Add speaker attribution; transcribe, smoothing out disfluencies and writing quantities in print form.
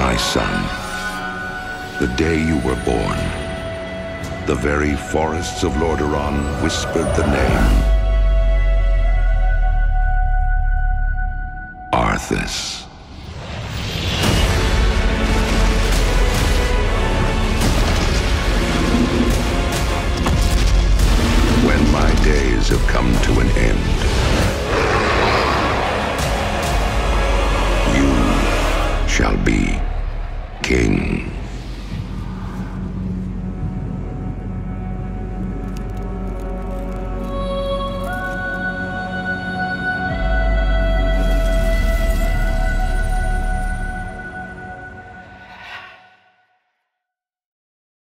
Speaker 1: My son, the day you were born, the very forests of Lordaeron whispered the name Arthas. When my days have come to an end, you shall be king.